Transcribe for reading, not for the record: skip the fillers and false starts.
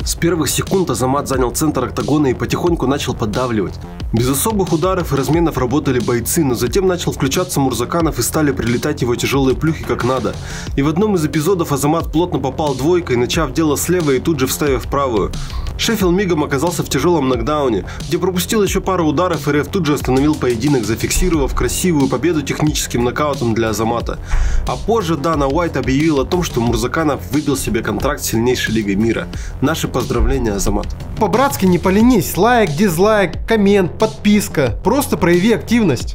С первых секунд Азамат занял центр октагона и потихоньку начал поддавливать. Без особых ударов и разменов работали бойцы, но затем начал включаться Мурзаканов и стали прилетать его тяжелые плюхи как надо. И в одном из эпизодов Азамат плотно попал двойкой, начав дело слева и тут же вставив правую. Шеффилд мигом оказался в тяжелом нокдауне, где пропустил еще пару ударов, и реф тут же остановил поединок, зафиксировав красивую победу техническим нокаутом для Азамата. А позже Дана Уайт объявил о том, что Мурзаканов выбил себе контракт с сильнейшей лигой мира. Наши поздравления, Азамат. По-братски не поленись, лайк, дизлайк, коммент, подписка. Просто прояви активность.